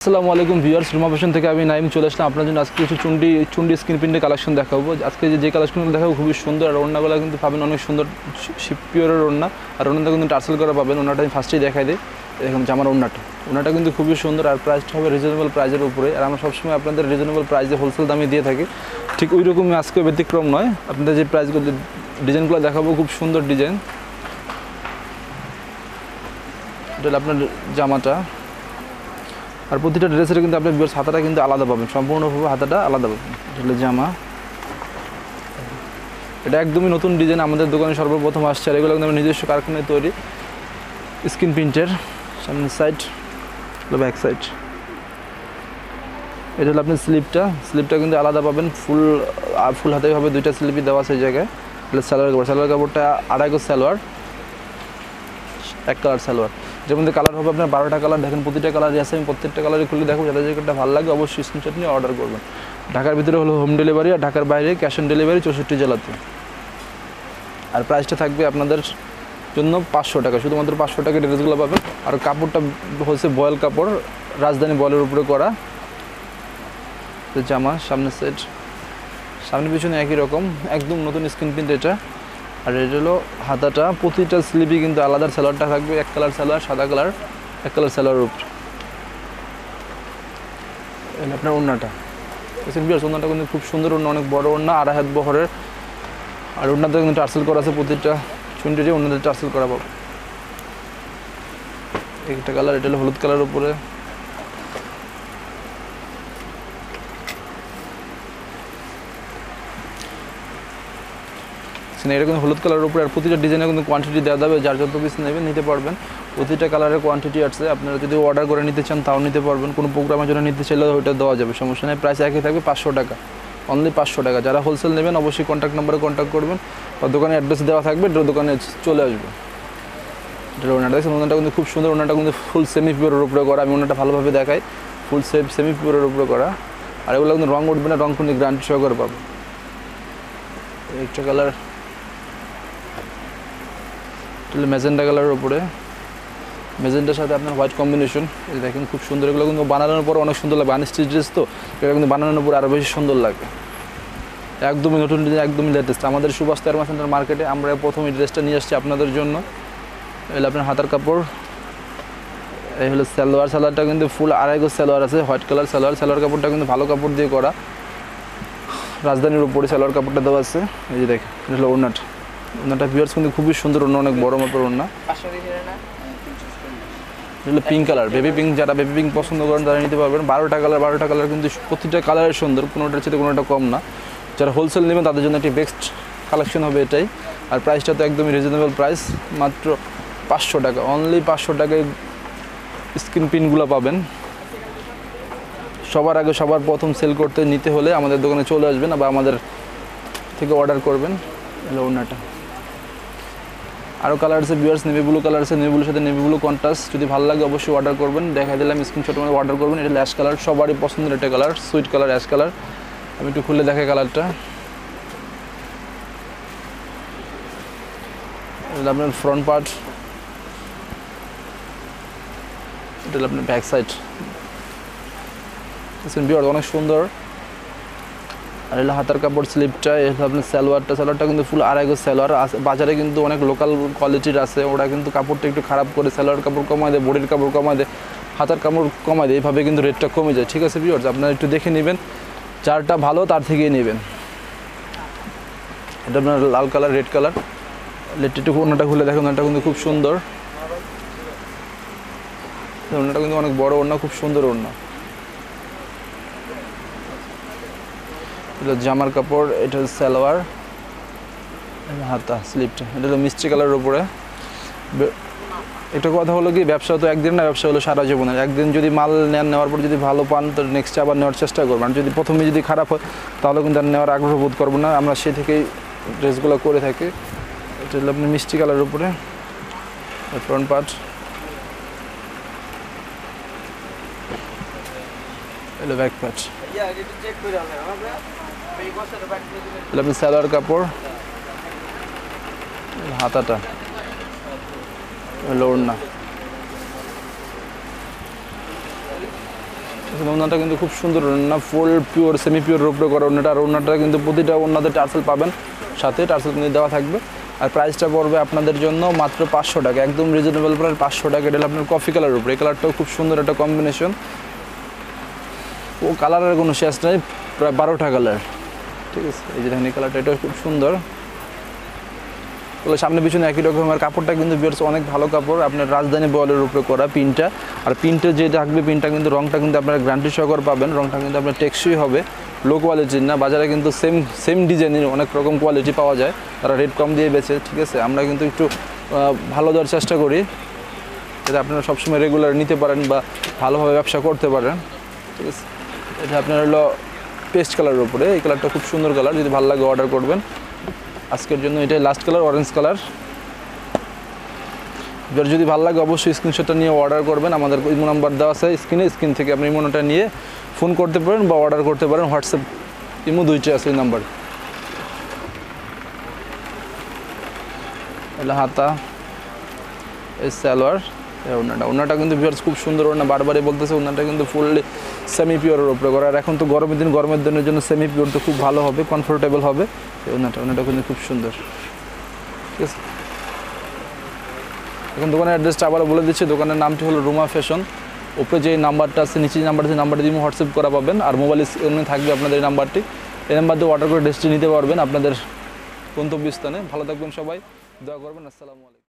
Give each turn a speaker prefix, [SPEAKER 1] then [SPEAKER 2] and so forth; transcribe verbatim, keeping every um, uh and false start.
[SPEAKER 1] আসসালামু আলাইকুম viewers, Ruma fashion থেকে আমি নাইম চলে আসলাম আপনার জন্য আজকে কিছু চুন্ডি চুন্ডি স্ক্রিন প্রিন্টের কালেকশন দেখাবো। আজকে যে কালেকশনগুলো দেখাবো খুবই সুন্দর, আর ওড়নাগুলো কিন্তু পাবেন অনেক সুন্দর পিওরের ওড়না, আর ওড়নাটা কিন্তু টার্সেল করা পাবেন। ওড়নাটা আমি ফার্স্টেই দেখাই দিই। দেখুন জামার ওড়নাটা ওড়নাটা কিন্তু খুবই সুন্দর, আর প্রাইসটা হবে রিজনেবল প্রাইসের উপরে। আর আমরা সবসময় আপনাদের রিজনেবল প্রাইসে হোলসেল দামে দিয়ে থাকি, ঠিক ওই রকমই আজকে ব্যতিক্রম নয়। আপনাদের যে প্রাইসগুলো ডিজাইনগুলো দেখাবো খুব সুন্দর ডিজাইন। এটা হলো আপনার জামাটা, আর প্রতিটা ড্রেসের কিন্তু আপনি ভিউয়ার্স হাতাটা কিন্তু আলাদা পাবেন, সম্পূর্ণভাবে হাতাটা আলাদা পাবেন। এটা জামা, এটা একদমই নতুন ডিজাইন, আমাদের দোকানে সর্বপ্রথম আসছে। আর এগুলো কিন্তু আমার নিজস্ব কারখানায় তৈরি স্ক্রিন প্রিন্টের। সামনের সাইড হলো ব্যাক সাইড। এটা হলো আপনার স্লিপটা, স্লিপটা কিন্তু আলাদা পাবেন, ফুল ফুল হাতে হবে, দুইটা স্লিপই দেওয়া সেই জায়গায়। এটা সালোয়ার কাপড়, সালোয়ার কাপড়টা আড়াই গজ সালোয়ার, এক কালার সালোয়ার, যের মধ্যে কালার হবে আপনার বারোটা কালার। দেখেন প্রতিটা কালারই আছে, আমি প্রত্যেকটা কালারই খুলে দেখো, যাদের যেটা ভালো লাগে অবশ্যই স্ক্রিনশট নিয়ে অর্ডার করবেন। ঢাকার ভিতরে হলো হোম ডেলিভারি, আর ঢাকার বাইরে ক্যাশ অন ডেলিভারি চৌষট্টি জেলাতে। আর প্রাইসটা থাকবে আপনাদের জন্য পাঁচশো টাকা, শুধুমাত্র পাঁচশো টাকা ড্রেসগুলো পাবেন। আর কাপড়টা হচ্ছে বয়েল কাপড়, রাজধানী বয়েলের উপরে করা জামা। সামনের সেট, সামনে পিছনে একই রকম, একদম নতুন স্ক্রিন প্রিন্ট এটা। আর এটা হলো হাতাটা, প্রতিটা স্লিপই কিন্তু আলাদা সালোয়ারটা থাকবে, এক কালার সালোয়ার, সাদা কালার, এক কালার সালোয়ার উপর। আপনার ওড়নাটা ওড়নাটা কিন্তু খুব সুন্দর ওড়না, অনেক বড় ওড়না, আড়াই হাত বহরের। আর ওড়নাতে কিন্তু টার্সেল করা আছে, প্রতিটা চুন্ডিতে ওড়নাতে টার্সেল করা পাবো। একটা কালার, এটা হলো হলুদ কালার উপরে। এটা কিন্তু হলুদ কালারের উপরে, আর প্রতিটা ডিজাইনে কিন্তু কোয়ান্টিটি দেওয়া যাবে, যার যত পিস নেবেন নিতে পারবেন। প্রতিটা কালারের কোয়ান্টিটি আছে, আপনারা যদি অর্ডার করে নিতে চান তাও নিতে পারবেন, কোনো প্রোগ্রামের জন্য নিতে চাইলে ওইটা দেওয়া যাবে, সমস্যা নেই। প্রাইস একই থাকবে পাঁচশো টাকা, অনলি পাঁচশো টাকা। যারা হোলসেল নেবেন অবশ্যই কন্ট্যাক্ট নাম্বারে কন্ট্যাক্ট করবেন, বা দোকানে অ্যাড্রেস দেওয়া থাকবে, দোকানে চলে আসবে। এটা ওনাটা দেখছেন, ওনাটা কিন্তু খুব সুন্দর, ওনাটা কিন্তু ফুল সেমি পিওরের উপরে করা। আমি ওনাটা ভালোভাবে দেখাই, ফুল সেম সেমি পিওরের উপরে করা। আর এগুলো কিন্তু রং উঠবে না, রং কিন্তু গ্যারান্টি সহকারে পাবো। একটা কালার ম্যাজেন্ডা কালারের উপরে, ম্যাজেন্ডার সাথে আপনার হোয়াইট কম্বিনেশন। এই দেখেন খুব সুন্দর, এগুলো কিন্তু বানানোর পর অনেক সুন্দর লাগবে, আনস্টিচ ড্রেস তো, এটা কিন্তু বানানোর পর আরও বেশি সুন্দর লাগে। একদমই নতুন ডিজাইন, একদমই লেটেস্ট। আমাদের সুভাষ তেরমা সেন্টার মার্কেটে আমরা প্রথম এই ড্রেসটা নিয়ে আসছি আপনাদের জন্য। এগুলো আপনার হাতার কাপড়, এই হলো সালোয়ার, সালোয়ারটা কিন্তু ফুল আড়াই গজ সালোয়ার আছে, হোয়াইট কালার সালোয়ার। সালোয়ার কাপড়টা কিন্তু ভালো কাপড় দিয়ে করা, রাজধানীর উপরে সালোয়ার কাপড়টা দেওয়া আছে। এই যে দেখেন এটা হলো ওড়নাটা, ওড়নাটা ভিউয়ার্স কিন্তু খুবই সুন্দর ওড়না, অনেক বড় মাপের ওড়না। এগুলো পিঙ্ক কালার, বেবি পিঙ্ক, যারা বেবি পিঙ্ক পছন্দ করেন তারা নিতে পারবেন। বারোটা কালার, বারোটা কালার কিন্তু প্রতিটা কালারের সুন্দর, কোনোটার চেয়ে কোনোটা কম না। যারা হোলসেল নেবেন তাদের জন্য একটি বেস্ট কালেকশন হবে এটাই। আর প্রাইসটা তো একদমই রিজনেবল প্রাইস, মাত্র পাঁচশো টাকা, অনলি পাঁচশো টাকায় স্ক্রিন প্রিন্টগুলো পাবেন। সবার আগে সবার প্রথম সেল করতে নিতে হলে আমাদের দোকানে চলে আসবেন, বা আমাদের থেকে অর্ডার করবেন। এলো ওড়নাটা, আরও কালার আছে ভিউয়ার্স, নেভি ব্লু কালার আছে, নেভি ব্লুর সাথে নেভি ব্লু কন্ট্রাস্ট। যদি ভালো লাগে অবশ্যই অর্ডার করবেন, দেখা দিলাম স্ক্রিনশট মধ্যে অর্ডার করবেন। এটা অ্যাশ কালার, সবারই পছন্দের একটা colour, sweet colour, ash colour. আমি একটু খুলে দেখাই কালারটা। এটা আপনার ফ্রন্ট পার্ট, এটা হলো আপনার ব্যাক সাইড। ভিউয়ার্স অনেক সুন্দর। আর এগুলো হাতার কাপড়, স্লিপটা, এটা আপনার সালোয়ারটা, সালোয়ারটা কিন্তু ফুল আড়াই গজ সালোয়ার। বাজারে কিন্তু অনেক লোকাল কোয়ালিটির আছে, ওরা কিন্তু কাপড়টা একটু খারাপ করে, সালোয়ার কাপড় কমায় দেয়, বডির কাপড় কমায় দেয়, হাতার কাপড় কমায় দেয়, এইভাবে কিন্তু রেটটা কমে যায়। ঠিক আছে ভিউয়ার্স, আপনারা একটু দেখে নেবেন, যারটা ভালো তার থেকেই নেবেন। এটা আপনার লাল কালার, রেড কালার। লেটটা ওড়নাটা খুলে দেখুন, ওড়নাটা কিন্তু খুব সুন্দর, ওড়নাটা কিন্তু অনেক বড় ওড়না, খুব সুন্দর ওড়না। এটা জামার কাপড়, এটা হচ্ছে সালোয়ার, হাতা, স্লিপটা। এটা হলো মিষ্টি কালারের উপরে। একটা কথা হলো কি, ব্যবসা তো একদিন না, ব্যবসা হলো সারা জীবনের। একদিন যদি মাল নেন, নেওয়ার পর যদি ভালো পান তো নেক্সট আবার নেওয়ার চেষ্টা করবেন। আর যদি প্রথমে যদি খারাপ হয় তাহলে কিন্তু আর নেওয়ার আগ্রহ বোধ করবো না। আমরা সে থেকেই ড্রেসগুলো করে থাকি। এটা হলো আপনি মিষ্টি কালারের উপরে ফ্রন্ট পার্ট, এলো ব্যাক পার্ট। আপনি সালোয়ার কাপড়, হাতাটা, ওড়না। ওড়নাটা কিন্তু খুব সুন্দর ওড়না, ফুল পিওর সেমি পিওর উপরে করা ওড়নাটা। আর ওড়নাটা কিন্তু প্রতিটা ওড়নাতে টার্সেল পাবেন, সাথে টার্সেল কিন্তু দেওয়া থাকবে। আর প্রাইসটা পড়বে আপনাদের জন্য মাত্র পাঁচশো টাকা, একদম রিজনেবল প্রাইস, পাঁচশো টাকা। এটা আপনার কফি কালারের উপরে, এই কালারটাও খুব সুন্দর একটা কম্বিনেশন। ও কালারের কোনো শেষ নেই, প্রায় বারোটা কালার, ঠিক আছে। এই যে দেখেন এই কালারটা, এটাও খুব সুন্দর। তাহলে সামনে পিছনে একই রকম। আর কাপড়টা কিন্তু বেশ অনেক ভালো কাপড়, আপনার রাজধানী বয়েলের উপরে করা পিনটা। আর পিনটা যে থাকবে, পিনটা কিন্তু রংটা কিন্তু আপনার গ্যারান্টি সহকারে পাবেন। রংটা কিন্তু আপনার টেকসই হবে, লো কোয়ালিটির না। বাজারে কিন্তু সেম সেম ডিজাইনের অনেক রকম কোয়ালিটি পাওয়া যায়, তারা রেট কম দিয়ে বেচে, ঠিক আছে। আমরা কিন্তু একটু ভালো দেওয়ার চেষ্টা করি, যাতে আপনারা সবসময় রেগুলার নিতে পারেন বা ভালোভাবে ব্যবসা করতে পারেন, ঠিক আছে। এটা আপনার হলো পেস্ট কালারের উপরে, এই কালারটা খুব সুন্দর কালার, যদি ভালো লাগে অর্ডার করবেন। আজকের জন্য এটাই লাস্ট কালার, অরেঞ্জ কালার। এবার যদি ভালো লাগে অবশ্যই স্ক্রিনশটটা নিয়ে অর্ডার করবেন। আমাদের ইমো নাম্বার দেওয়া আছে স্ক্রিনে, স্ক্রিন থেকে আপনি ইমোটা নিয়ে ফোন করতে পারেন বা অর্ডার করতে পারেন। হোয়াটসঅ্যাপ ইমো দুইটা আছে এই নাম্বার। এটা হাতা, এই সালোয়ার, ওড়নাটা। ওড়নাটা কিন্তু ভিউয়ার্স খুব সুন্দর ওড়না, বারবারই বলতেছে। ওড়নাটা কিন্তু ফুললি সেমি পিওরের উপরে করা। আর এখন তো গরমের দিন, গরমের দিনের জন্য সেমি পিওর তো খুব ভালো হবে, কমফোর্টেবল হবে এই ওড়নাটা। ওড়নাটা কিন্তু খুব সুন্দর, ঠিক আছে। এখন দোকানের অ্যাড্রেসটা আবার বলে দিচ্ছি। দোকানের নামটি হলো রুমা ফ্যাশন। উপরে যে নাম্বারটা আছে, নিচে যে নাম্বারটা আছে, নাম্বারটি দিয়ে হোয়াটসঅ্যাপ করা পাবেন। আর মোবাইল স্ক্রিনে থাকবে আপনাদের এই নাম্বারটি, এই নাম্বার দিয়ে অর্ডার করে ড্রেসটি নিতে পারবেন আপনাদের গন্তব্যস্থানে। ভালো থাকবেন সবাই, দোয়া করবেন। আসসালামু আলাইকুম।